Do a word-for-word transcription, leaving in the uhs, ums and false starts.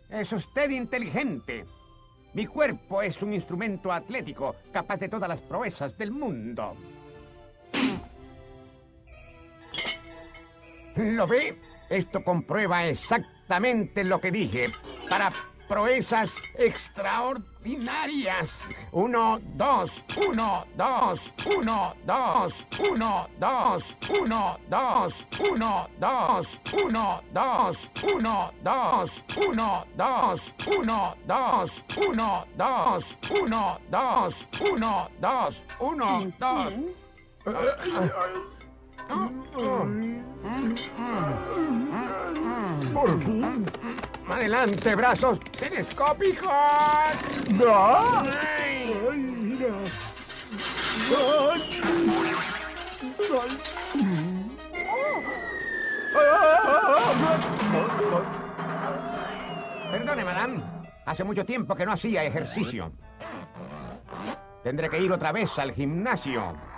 Es usted inteligente. Mi cuerpo es un instrumento atlético, capaz de todas las proezas del mundo. ¿Lo ve? Esto comprueba exactamente lo que dije. Para proezas extraordinarias. Uno, dos, uno, dos, uno, dos, uno, dos, uno, dos, uno, dos, uno, dos, uno, dos, uno, dos, uno, dos, uno, dos, uno, dos, uno, dos, uno, dos. Por fin. Adelante, brazos telescópicos. ¡No! Ay. ¡Ay, mira! ¡Ay! Perdone, madame. Hace mucho tiempo que no hacía ejercicio. Tendré que ir otra vez al gimnasio.